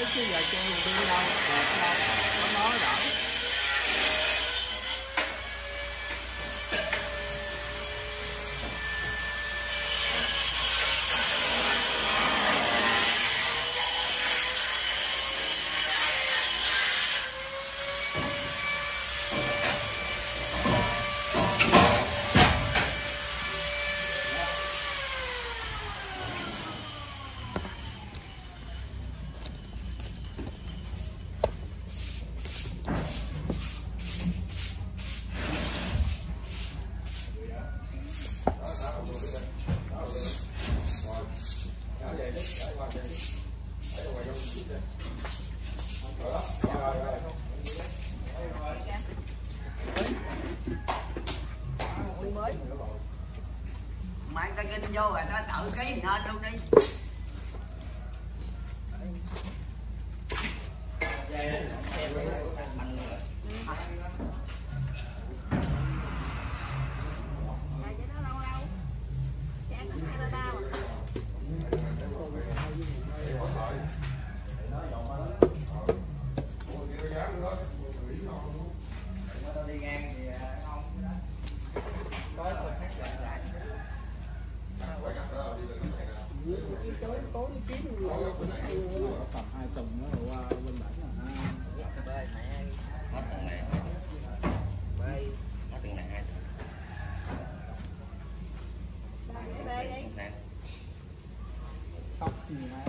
chứ giờ chơi đi đâu có nói đỡ. Mày ta kinh vô rồi ta tự ký nên luôn đi. Tầm 2 tuần nó qua bên bển rồi ha. Hết tuần này. Hết tuần này 2 tuần. Tóc gì mà.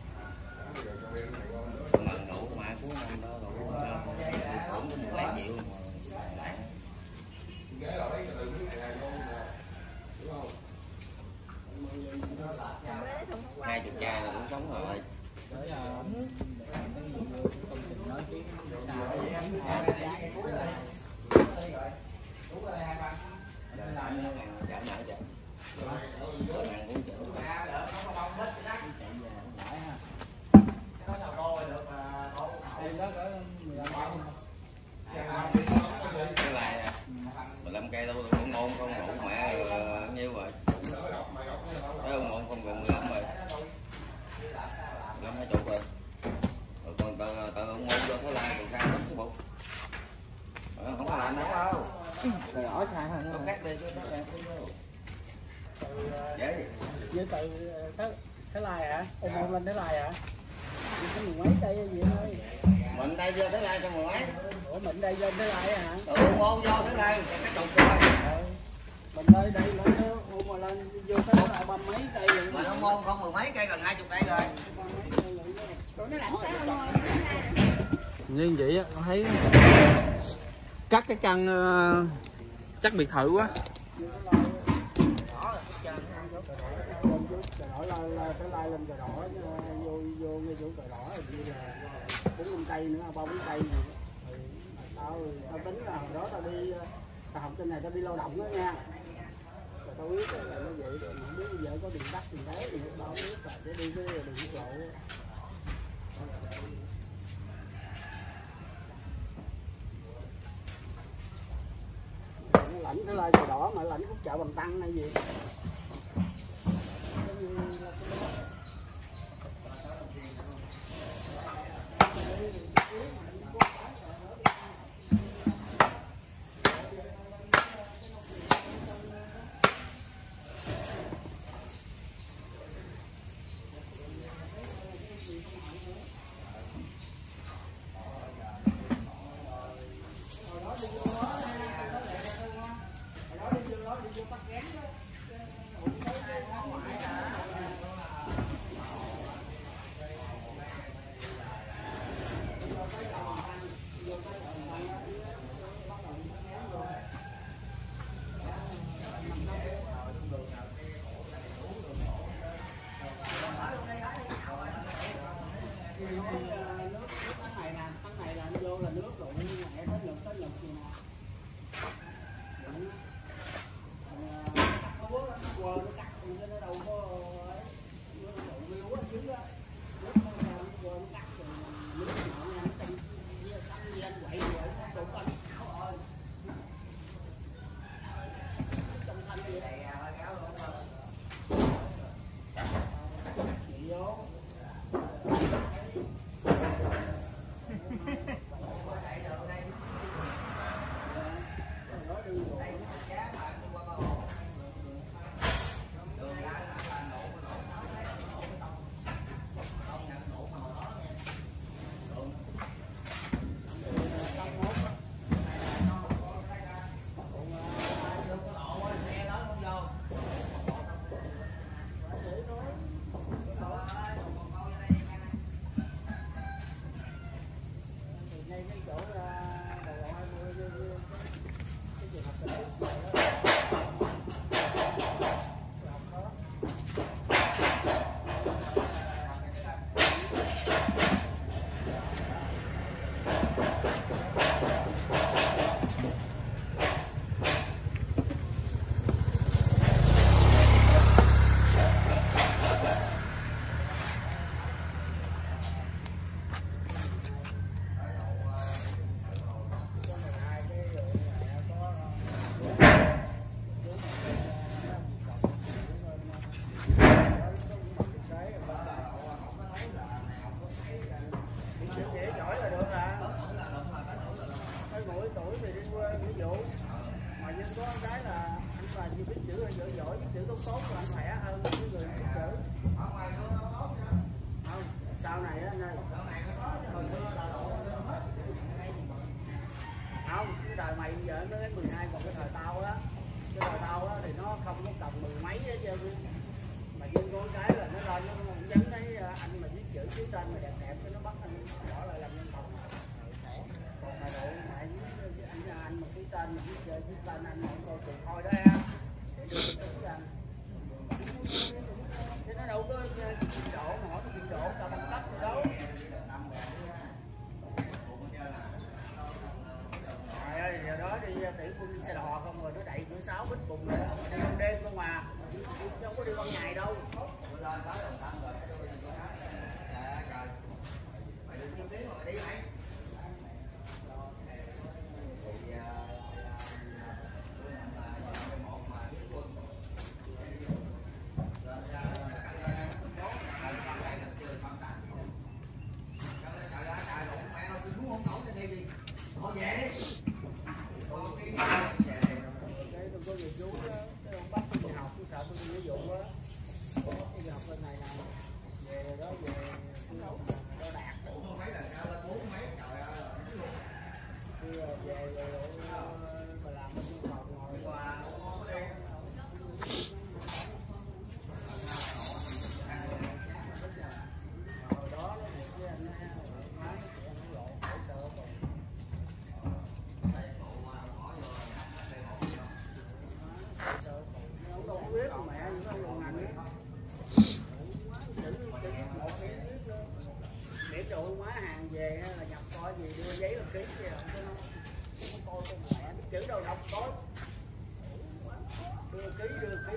Mà đủ mà cuối năm đó đủ cũng có 17 triệu mà. Hai chục chai là cũng sống rồi. Để công trình nói tiếng cái này 15 cây đâu cũng ngon không đủ mẹ nhiêu rồi. Thấy ông ngon không gần 15 rồi. 15 20 rồi. Rồi còn tờ ông ngon vô Thái Lan còn cao lắm chứ bộ. Không có làm nữa đâu. rồi ở xa hơn. Có khác đi chứ nó ra dễ. Với từ Thái Lai hả? Ông Môn lên Thái Lai hả? Có mười mấy cây gì thôi. Mình đây vô Thái Lan cho mười mấy. Ủa mình đây lên Thái Lai hả? Ừ, môn vô Thái Lan cái chục rồi. Mình đây lên mà lên vô Thái Lai 30 mấy cây vậy. Mà nó môn không mười mấy cây gần 20 cây rồi. Như vậy á, con thấy cắt cái căn chắc biệt thự quá. Phải lai lên cờ đỏ vô ngay chỗ cờ đỏ như là 4-5 cây nữa, 3-4 cây gì đó. Tao tính là hồi đó tao đi tao học trên này tao đi lao động đó nha. Rồi tao biết là nó vậy rồi, mà không biết bây giờ có đường đất đường đáy thì tao không biết là để đi cái đường quốc lộ. Nó lãnh cái lai cờ đỏ mà lãnh khúc chợ Bằng Tăng hay gì. vụ. Mà nhưng có cái là anh là như biết chữ giỏi giỏi, biết chữ tốt tốt là anh khỏe hơn cái người biết chữ. Không, sau này á anh ơi. Không, cái đời mày bây giờ nó đến 12, còn cái thời tao á, cái thời tao á thì nó không có cầm 10 mấy á chứ. Mà nhưng có cái là nó lên nó giống thấy anh mà viết chữ ký tên mà đẹp đẹp cái nó bắt anh bỏ lại làm nhân phẩm. Còn mà độ mày anh mà ký tên mà viết tên anh không coi chừng thôi đó ha. Để đưa cái thứ anh. Chứ nó đâu có trình độ mà hỏi cái trình độ tao bằng cấp gì đâu. Trời ơi, giờ đó đi tiểu quân xe đò không rồi nó đẩy cửa 6 bít cùng rồi đi ban đêm không mà. Chứ không có đi ban ngày đâu. Về là nhập coi gì đưa giấy là ký chứ không coi con mẹ biết chữ đâu đọc tối đưa ký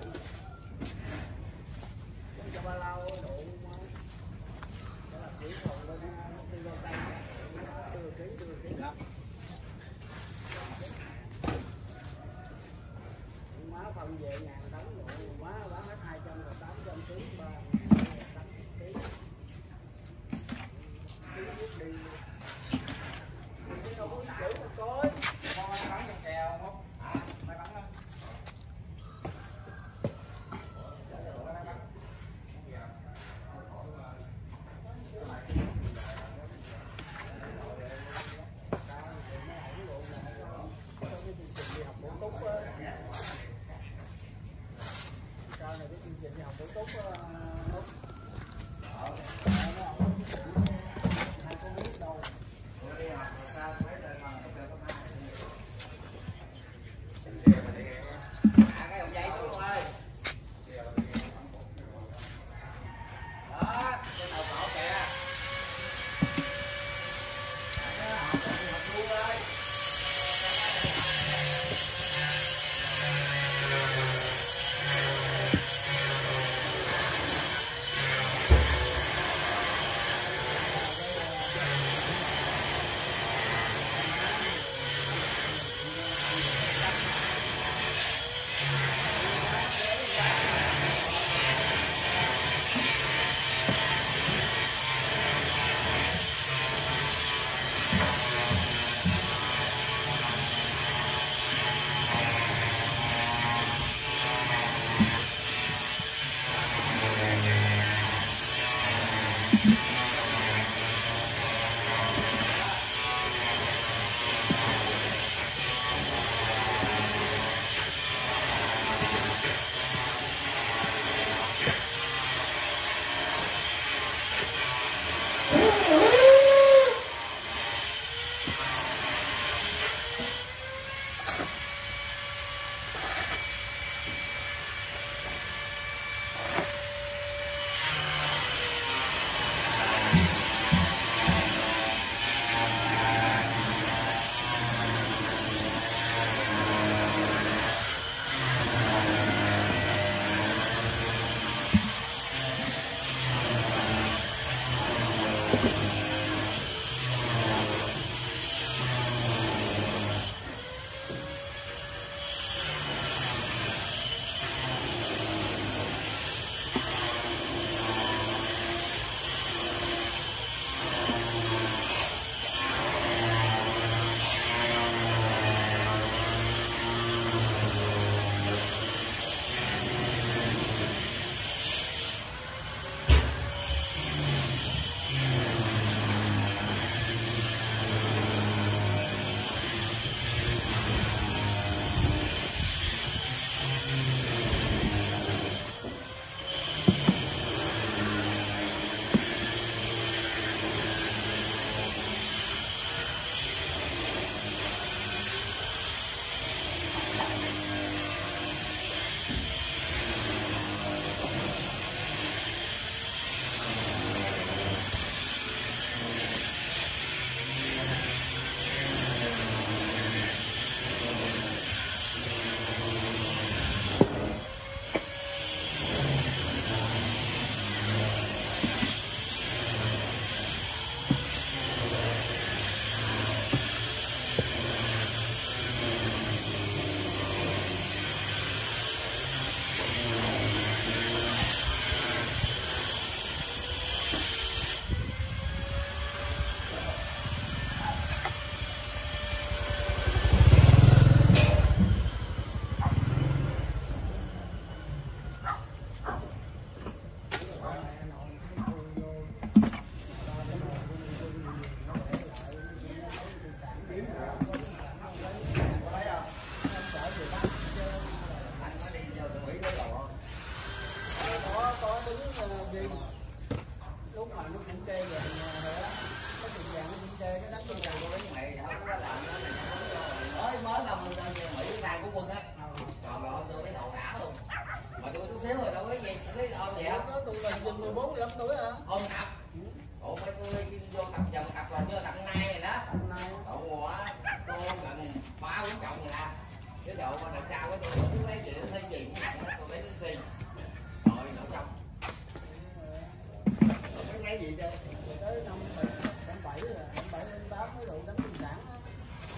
không cho ba lao độ đó là chữ còn lên đi vào tay đưa ký má phần về ngàn tấn độ má bán hết 200 rồi 800 ký 3 tấn ký đi đâu có chữ mà coi con bắn cái kèo không hả mày bắn không này cái chương trình đi học bổ túc hai con biết đâu mới là mình Mỹ sang của quân á. Còn mà tôi thấy đầu đã luôn. Mà tôi chút xíu rồi đâu có gì, thấy ôm vậy không? Tôi là 14-15 tuổi hả? Ôm cặp. Ủa mấy tôi vô cặp vòng cặp là chưa tặng nay rồi đó. Cậu ngồi á, tôi gần 3-4 chồng rồi nè. Cái độ mà đằng sau cái tôi không lấy gì, thấy gì cũng nặng tôi lấy cái xì. Rồi nó xong. Không lấy gì chứ. Tới năm 7 rồi, 7 lên 8 mới đủ đánh sinh sản á.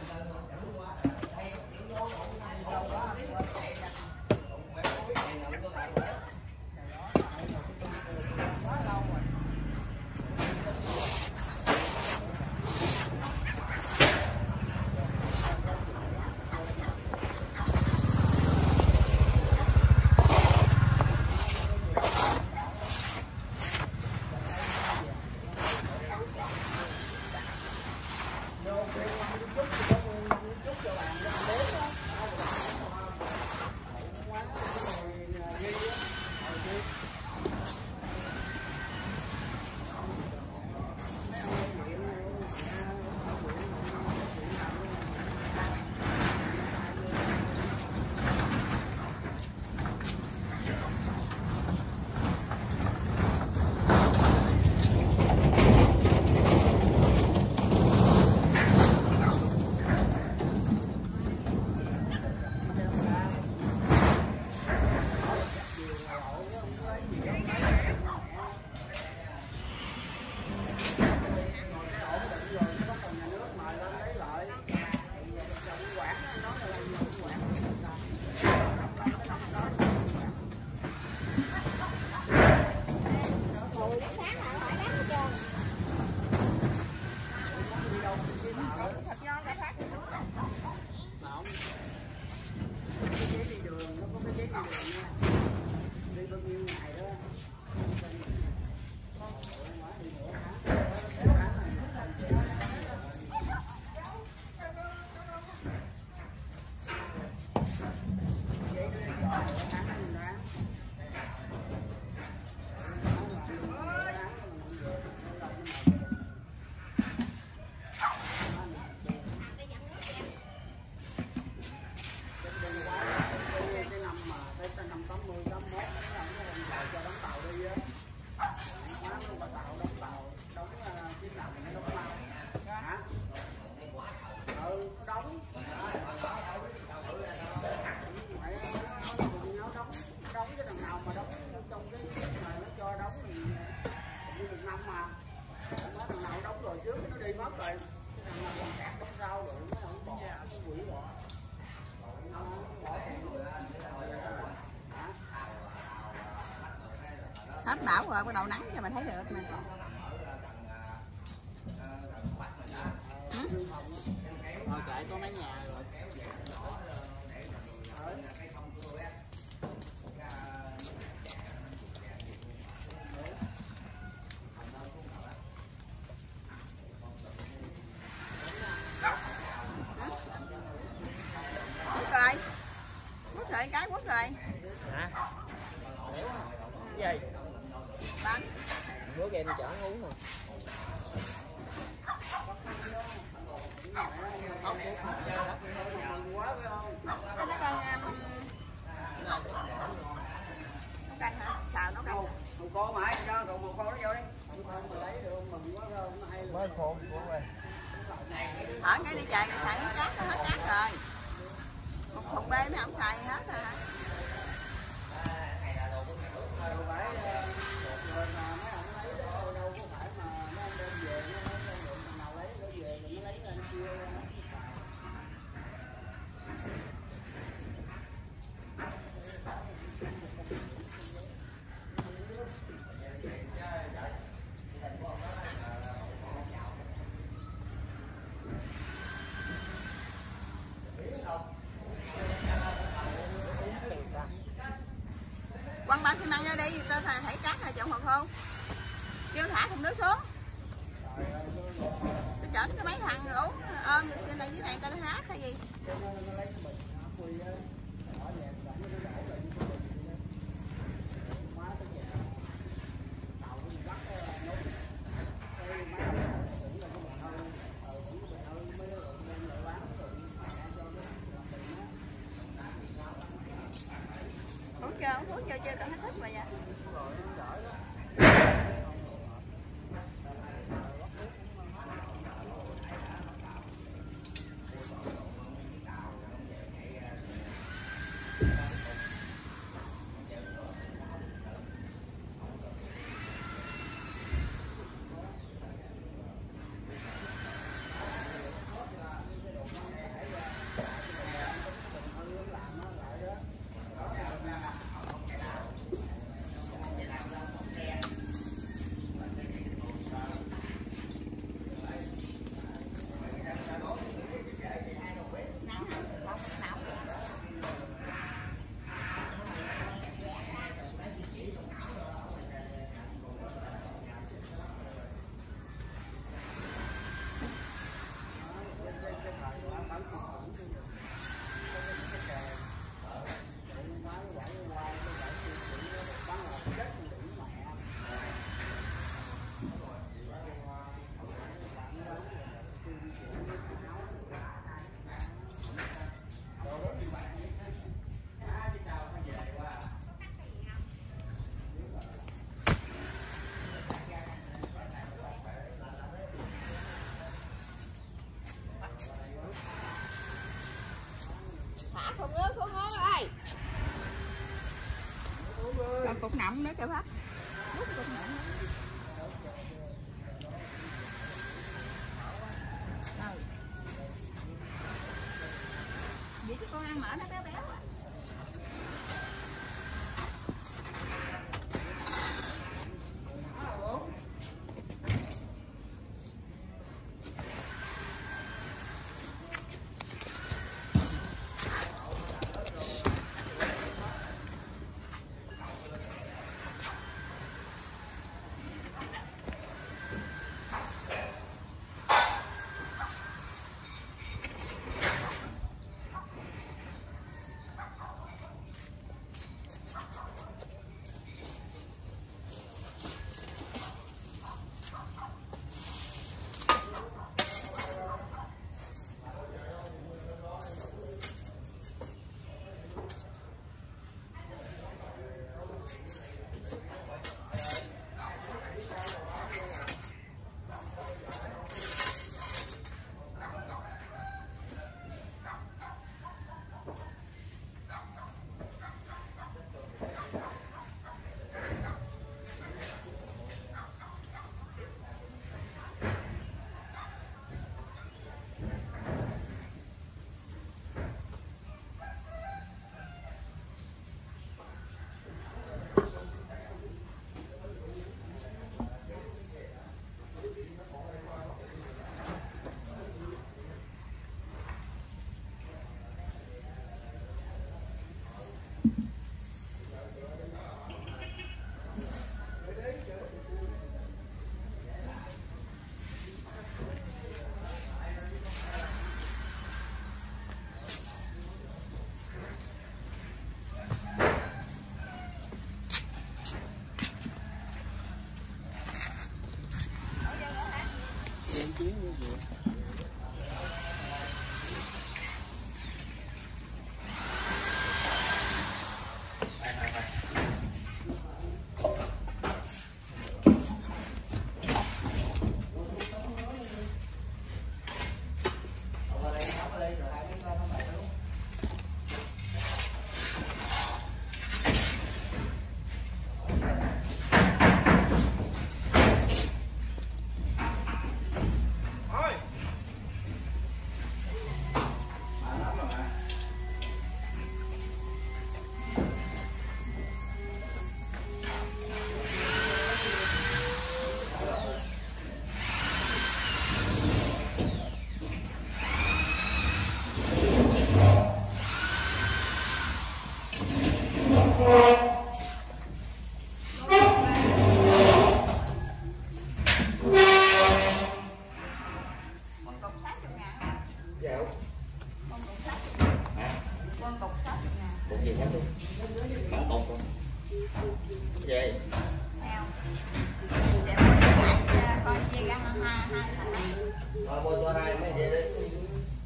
Quá lâu rồi. Hết bão rồi bắt đầu nắng cho mình thấy được nè. Rồi chạy có mấy nhà rồi. Quất rồi cái quất rồi. Hả? Cái gì? Bánh. Nước em chở uống nè. Nấu canh hả? Xào nấu canh. Một cô mà ai cho còn một cô nó vô đi. Không con mà lấy được mừng quá không hay. Mới khô rồi. Ở cái đi chạy cái xài nước cát nó hết cát rồi. Một thùng bê mấy ông xài hết rồi hả? Quăng bao xi măng ra đi, tôi thấy cát rồi chọn hoặc không? Kêu thả thùng nước xuống. Tôi chở cái mấy thằng uống ôm trên này dưới này tao hát hay gì? chưa, uống thuốc chưa tao hết thích mà vậy. Không ơi, không ơi. Còn cục nọng nữa kìa bác. Cục nọng. Rồi. Vậy chứ con ăn mỡ nó béo béo à.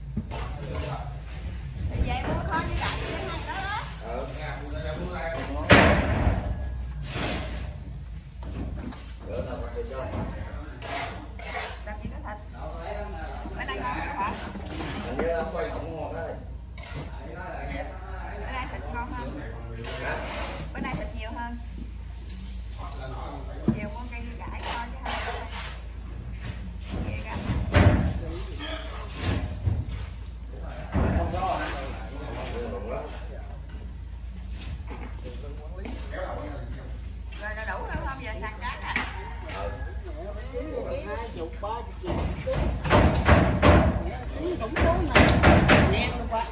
Vậy mua thôi với lại cái này đó đó. không quay động ngon đó. Bữa nay thịt ngon hơn. Bữa nay thịt nhiều hơn. Nhiều con cây cải coi chứ không. Vậy cả. Rồi đã đủ không giờ sàn cá nè. 20, 30 triệu cũng cố này nghe luôn quá.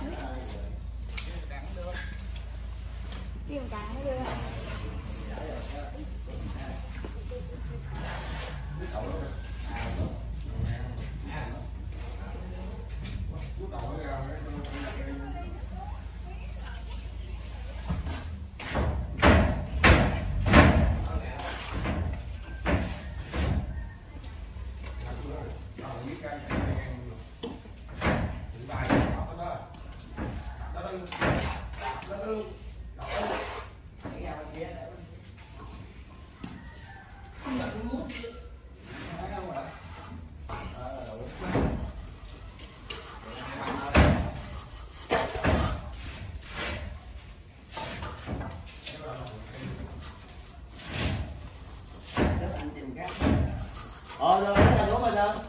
Kêu cá nó đưa. Rồi ra xuống mà sao?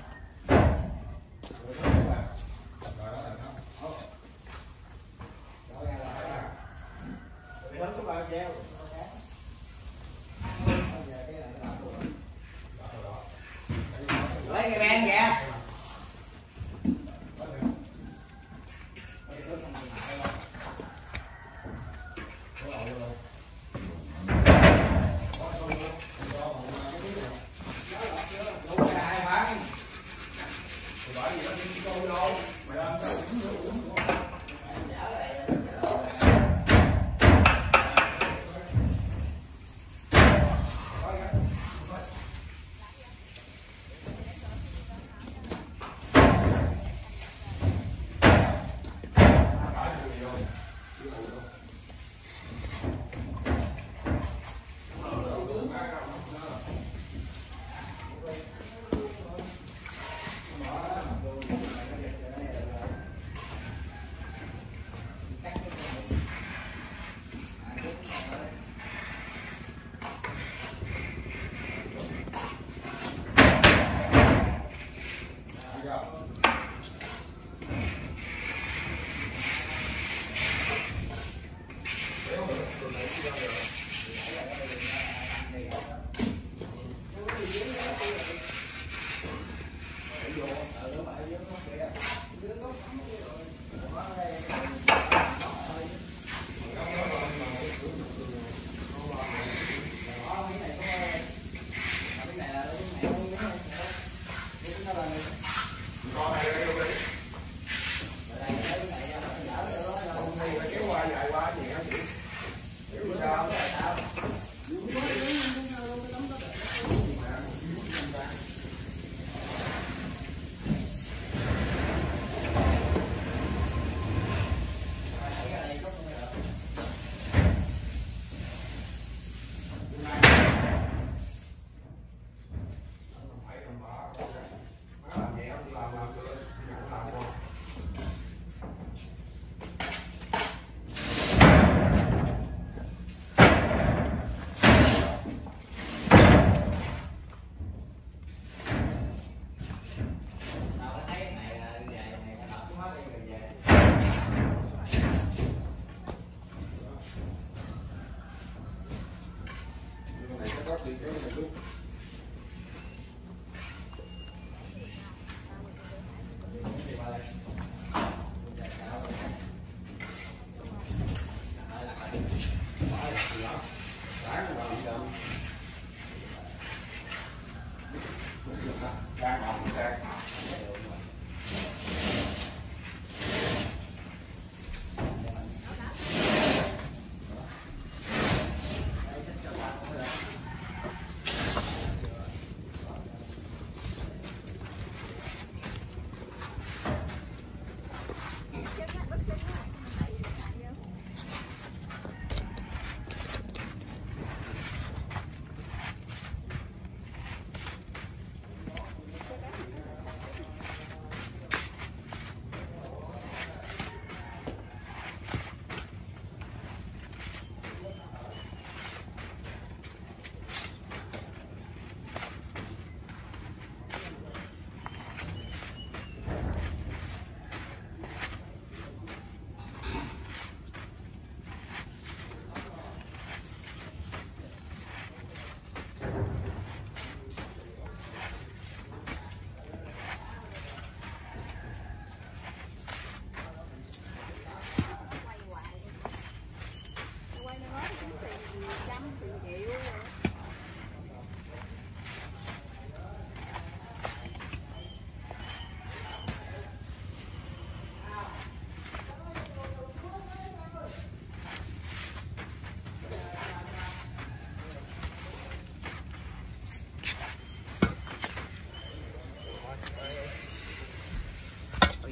Lấy cái ben kìa.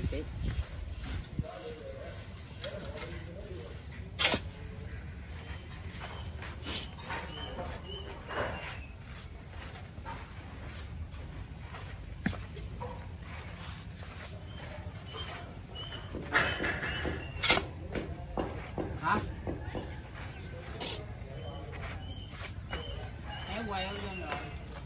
ký. Hả? Kéo queo lên rồi.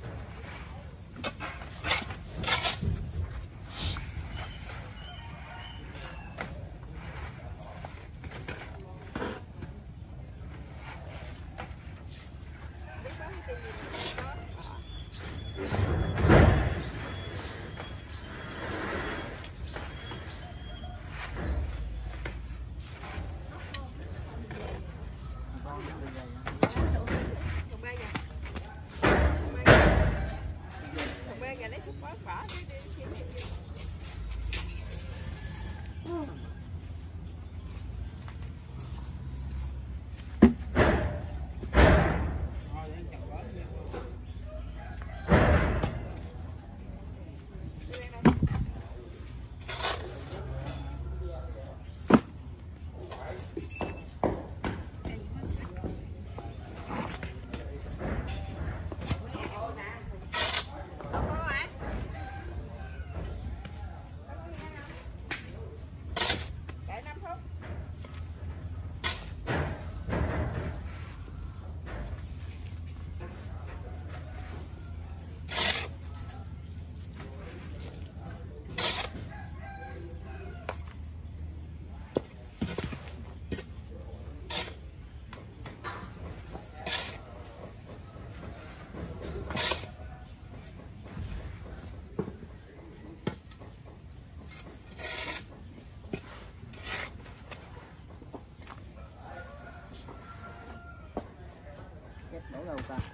Đổ đâu ta?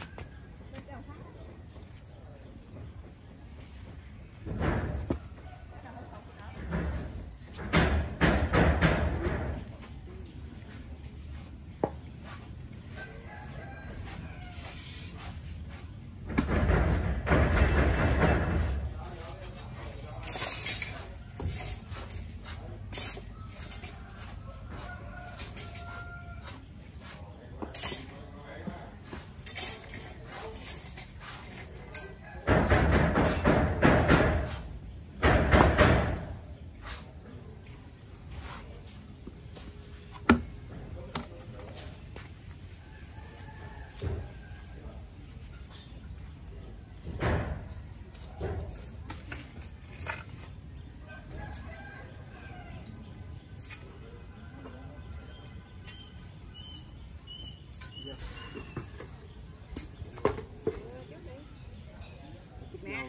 Nè.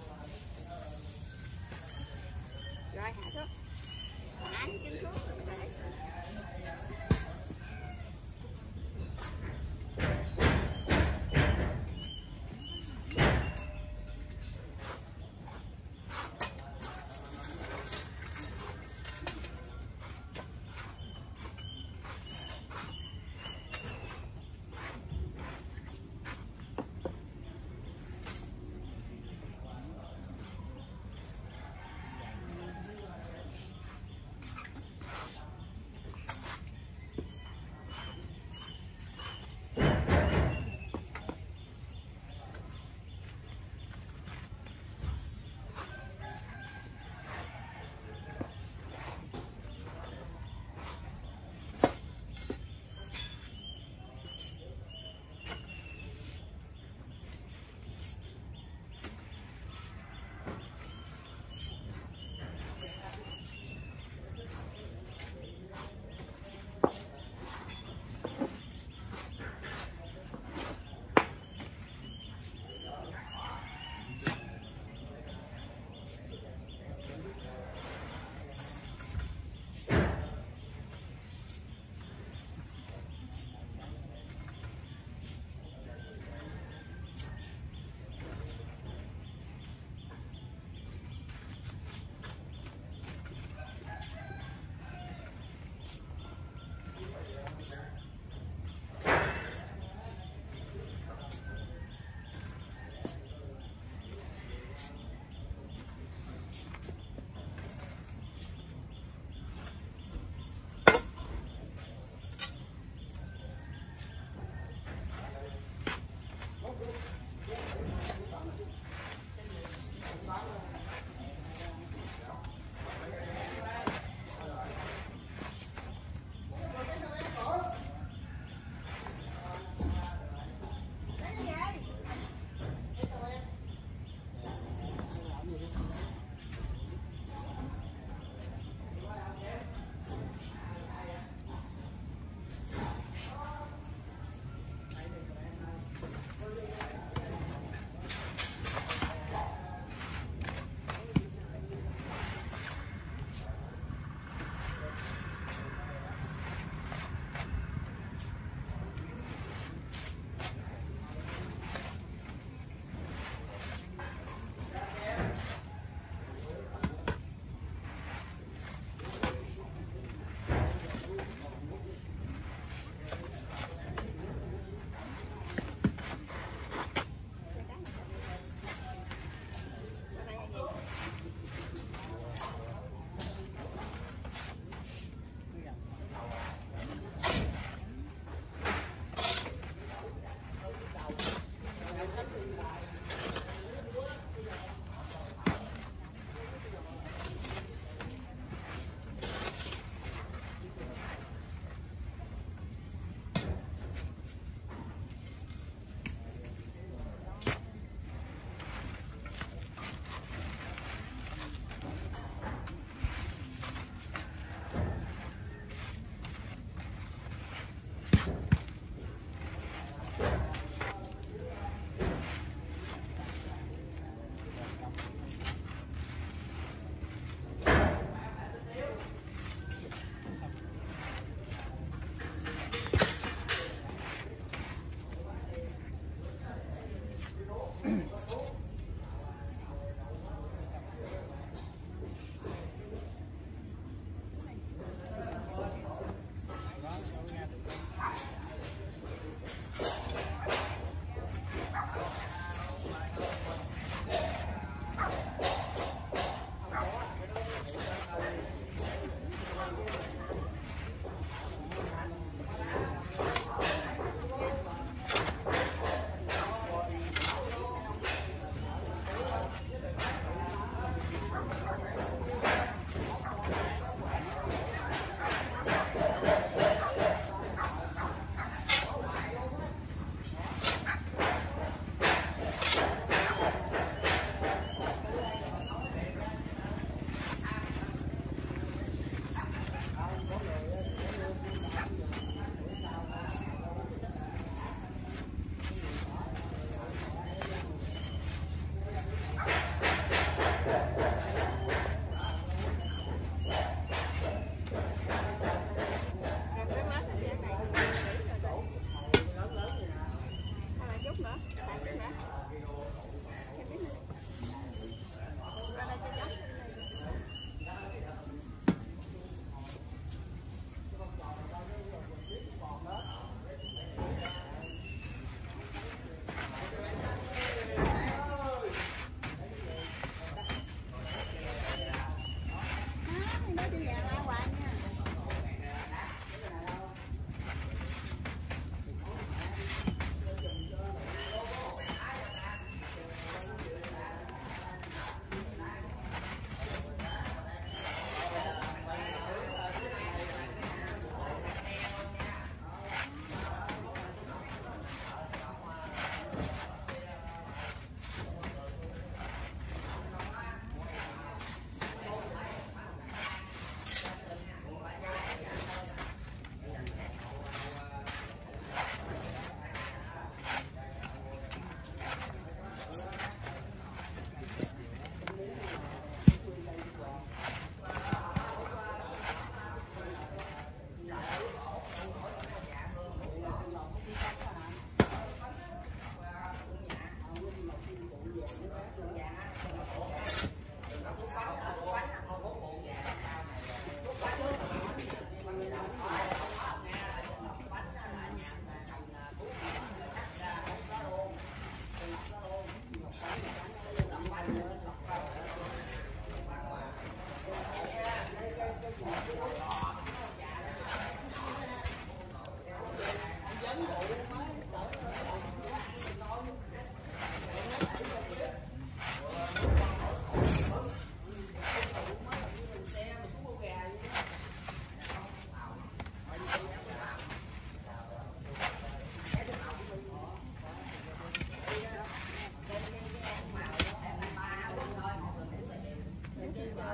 Rồi hạ xuống. Hạ cái chân xuống.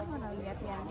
bắt đầu dẹp dàng.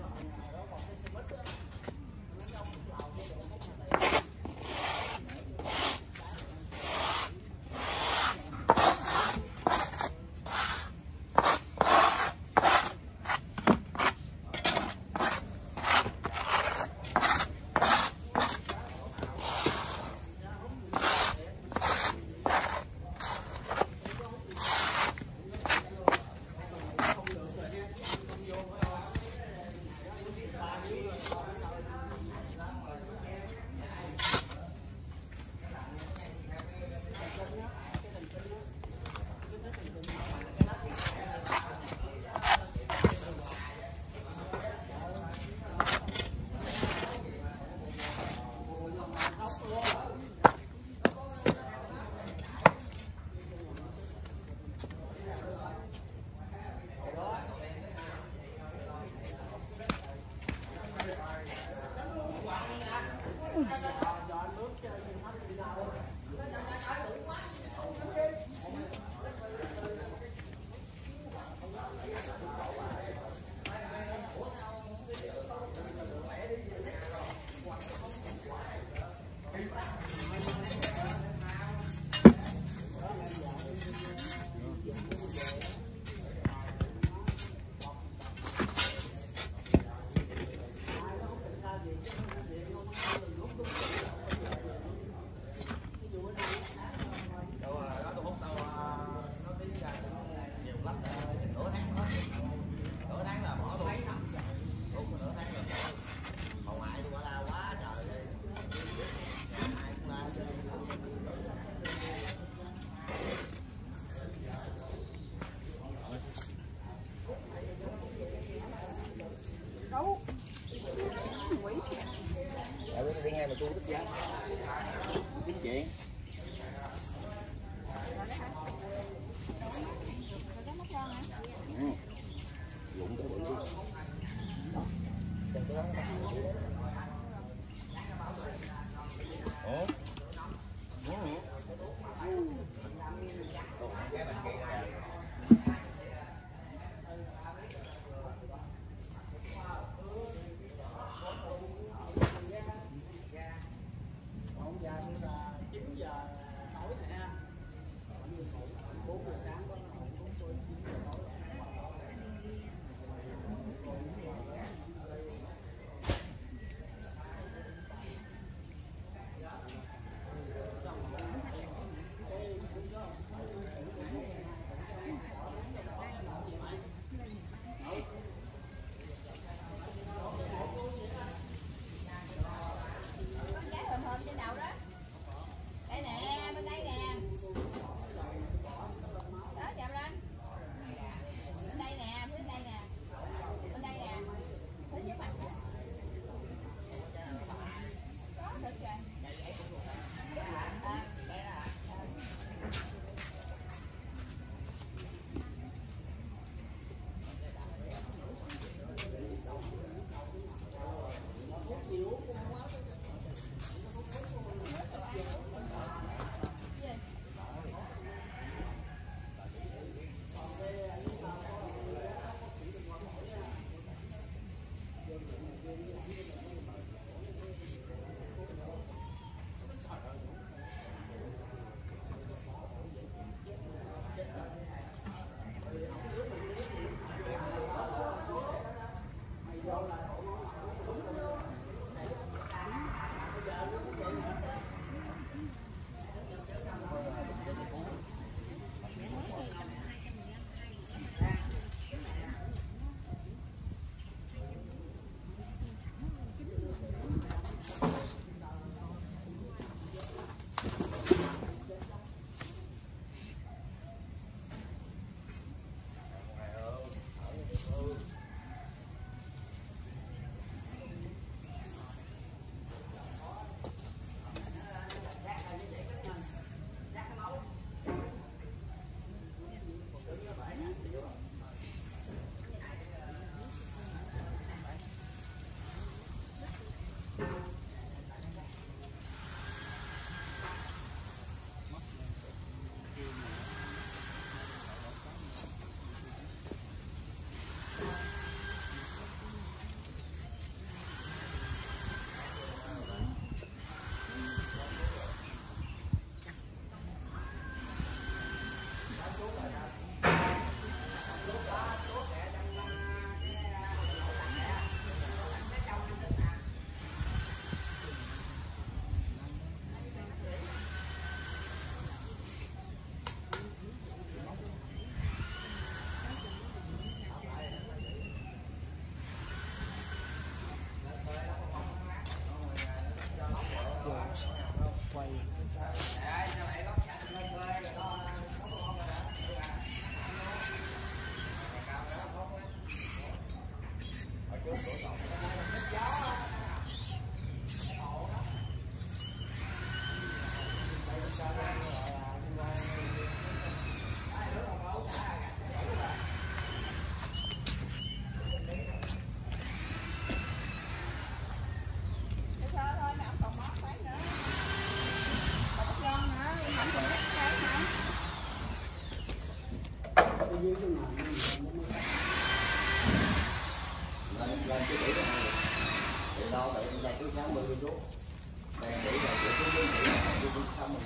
Đi nghe mà tôi thích giá kiếm chuyện. Dụng cái bự đi. Lên cái đĩa này thì đo tại đây cứ 60 chú đây đĩa này của chú đi thì chú 60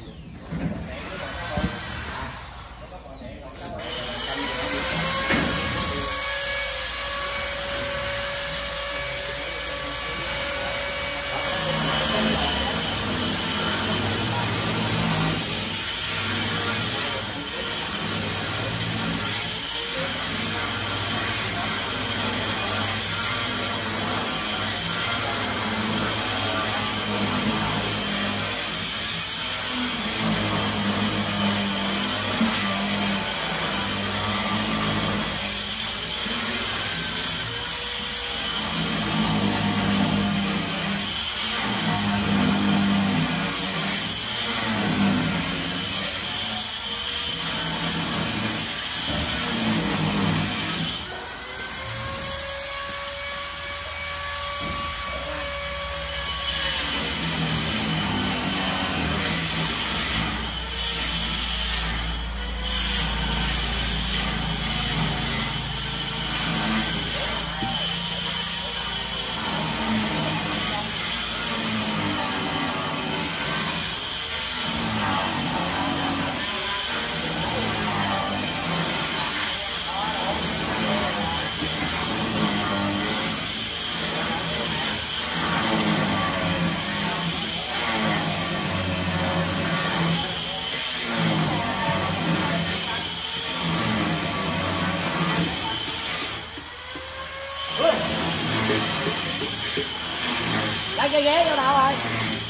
lấy cái ghế vô đâu rồi?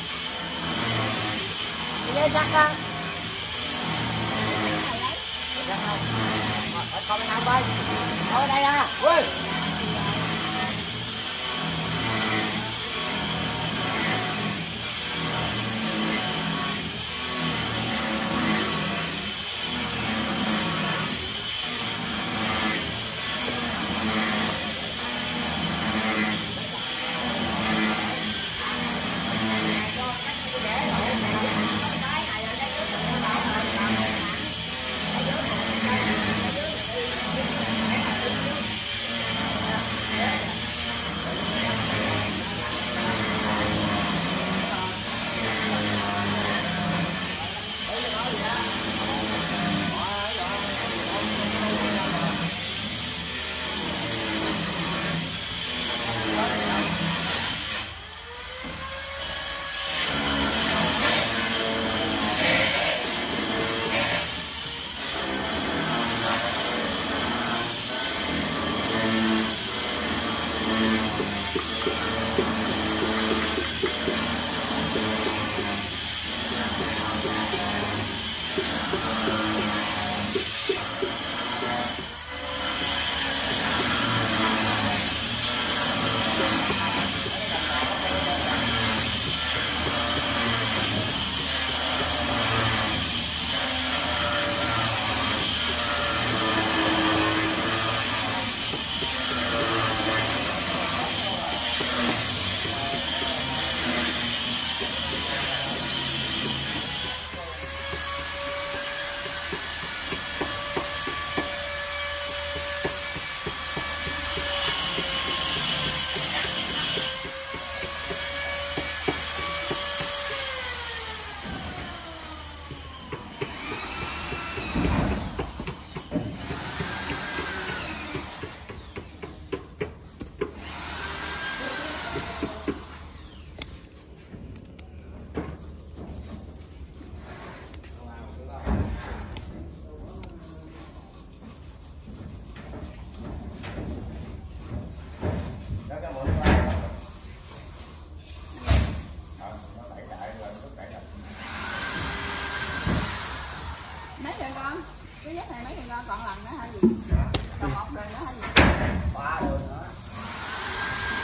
Cái ghế sắt á. Còn bên nào coi? Ở đây à. Ui. Mấy rồi con? Cái dép này mấy rồi con? Còn lần nữa hả gì? Còn một đường nữa hả gì? 3 đường nữa.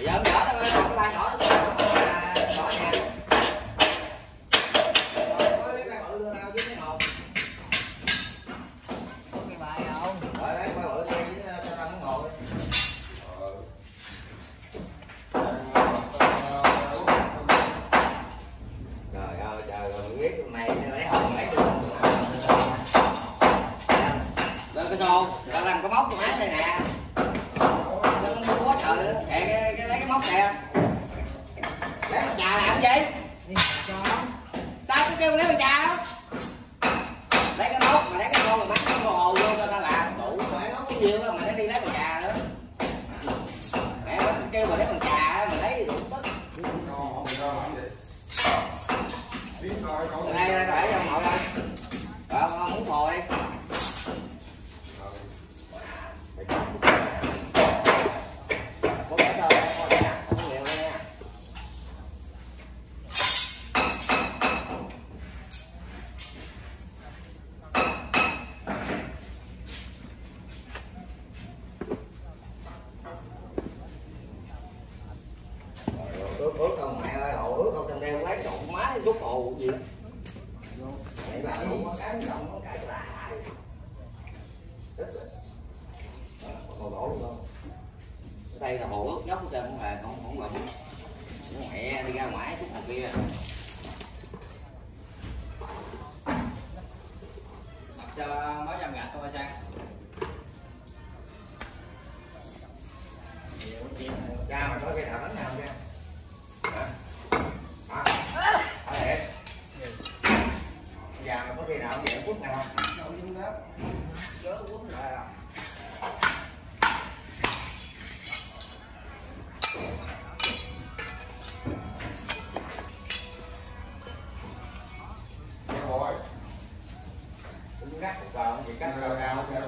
Giờ ông nhỏ tao cái ba nhỏ nhỏ nhà. Có cái bự đưa tao với cái hộp. Có cái bài đâu. Rồi lấy cái bự đi cho tao cái hộp. Trời ơi trời ơi biết mày lấy hộp lấy được. Lên cái xô, tao làm cái móc của má này nè. Nó quá trời cái lấy cái móc nè. Lấy con trà làm gì? Tao có kêu lấy con trà đó. Lấy cái móc mà lấy cái con mà mắc cái hồ vô cho tao làm đủ mẹ nó có nhiều mà nó đi lấy con trà nữa. Mẹ nó kêu mà lấy con trà mà lấy đủ tất. Đây đây để cho ngồi đây. Rồi không muốn ngồi. Ướt không mẹ ơi, hồ ướt không trong đeo lấy trộn má rút hồ gì đó. Vậy là không có cái động có cái là hồ đổ luôn không? Ở đây là hồ ướt nhóc hết trơn mà không lụm. Mẹ đi ra ngoài chút hồ kia. Mặc cho máu dầm gạch thôi Sang. Cha mà có cái nào bánh nào không cha? Già mà có khi nào vậy phút nào không? Đâu dung đó. Chớ quấn lại à. Rồi. Cũng cắt một vào, chỉ cắt cao cao theo.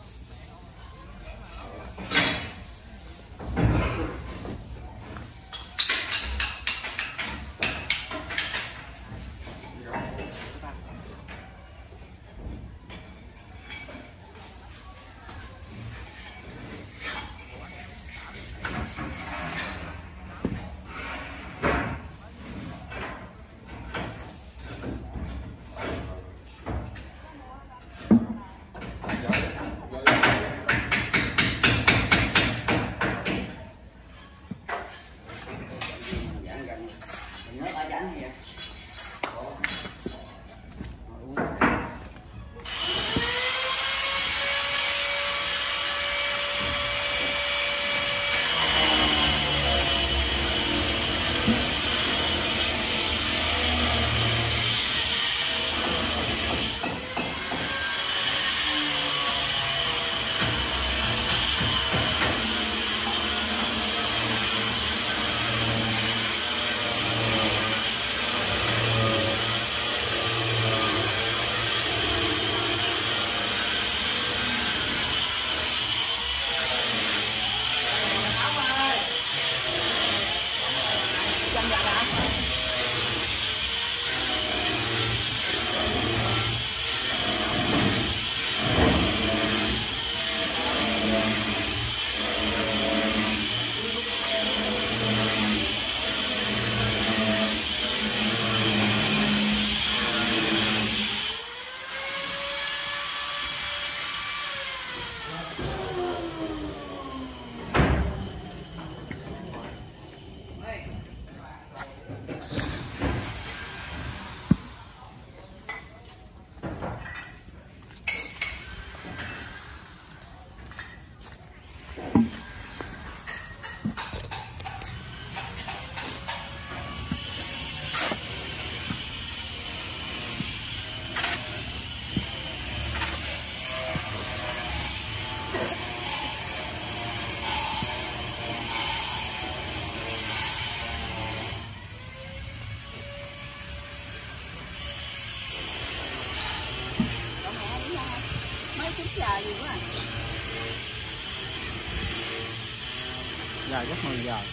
Giờ chắc 10 giờ.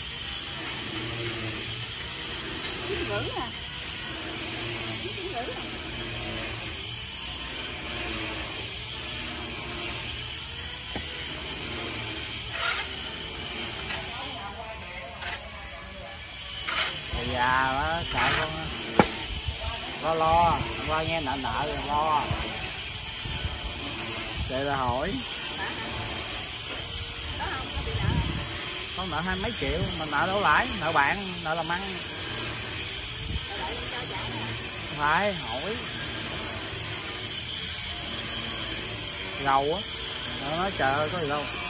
9:30 à. 9:30 à. Thì già đó sợ con lo hôm qua nghe nợ rồi lo để ta hỏi có nợ 20 mấy triệu mà nợ đâu lãi, nợ bạn, nợ làm ăn. Phải hỏi gầu á, nó nói trời ơi có gì đâu.